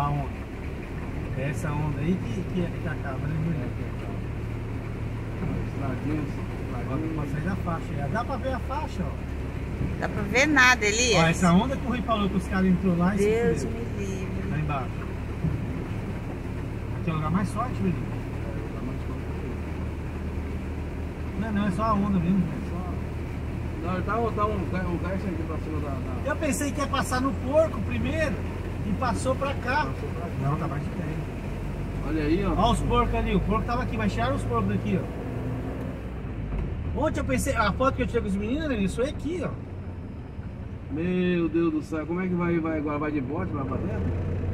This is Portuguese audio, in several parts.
A onda. É essa onda aí que acaba, né, Juninho? Pra sair da faixa. Dá pra ver a faixa, ó. Dá pra ver nada, Elias. Ó, essa onda que o Rui falou que os caras entrou lá e Deus se me fudeu. livre. Lá embaixo. Aqui é o lugar mais forte, Juninho. Não, é só a onda mesmo, velho. Não, ele tá um gás aqui pra cima da... Eu pensei que ia passar no porco primeiro e passou pra cá. Não, tá mais de pé. Olha aí, ó. Olha os porcos ali, o porco tava aqui, mas tiraram os porcos daqui, ó. Ontem eu pensei, a foto que eu tirei com os meninos, isso é aqui, ó. Meu Deus do céu, como é que vai agora? Vai de bote lá pra dentro?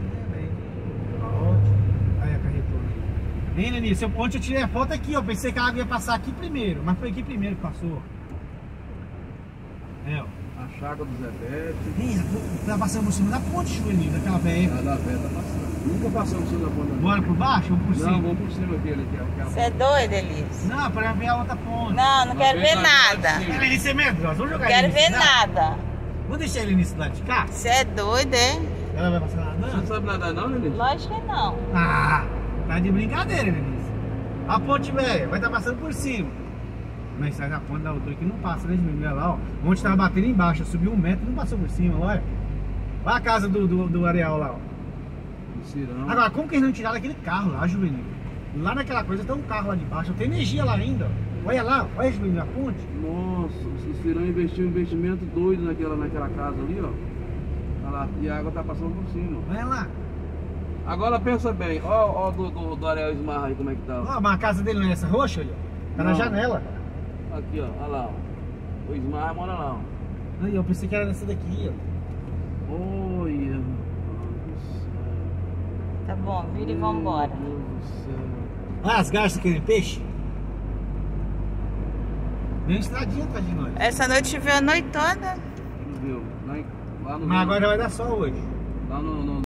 Aí a carretou. Hein, Lenice, ontem eu tirei a foto aqui, ó. Pensei que a água ia passar aqui primeiro, mas foi aqui primeiro que passou. É, ó. A chácara do Zé Bete. Ih, tá passando por cima da ponte, Juninho, daquela velha. A da velha tá passando. Nunca passamos por cima da ponta. Bora por baixo ou por cima? Não, vamos por cima aquele que é Você é doido, Elias? Não, pra ver a outra ponte. Não quero ver nada. A Lenice é medrosa, vamos jogar Quero a Lenice ver lá? nada. Vamos deixar a Lenice do lado de cá? Você é doido, é? Ela vai passar Você não nadando? sabe nadar não, Lenice? Lógico que não. Ah, tá de brincadeira, Lenice. A ponte velha vai estar passando por cima. Mas sai da ponte da outra que não passa, né, Juninho? Olha lá, ó. Onde tava batendo embaixo, subiu 1 metro e não passou por cima, olha. Olha a casa do Areal lá, ó. Do Cirão. Agora, como que eles não tiraram aquele carro lá, Juninho? Lá naquela coisa tem um carro lá de baixo, tem energia lá ainda, ó. Olha lá, olha, Juninho, a ponte. Nossa, o Cirão investiu um investimento doido naquela casa ali, ó. Olha lá, e a água tá passando por cima. Olha lá. Agora pensa bem, ó do Ariel Ismarra aí como é que tá. Ó, mas a casa dele não é essa roxa, olha. Tá na Não. janela. Aqui, ó, olha lá, ó. O Ismarra mora lá, ó. Aí, eu pensei que era nessa daqui, ó. Olha. Tá bom, vira e vambora. Meu Deus do céu. Ah, as garças querem peixe? Vem uma estradinha atrás de nós. Essa noite choveu a noite toda. Viu? Lá no Mas agora vai dar sol hoje. Lá no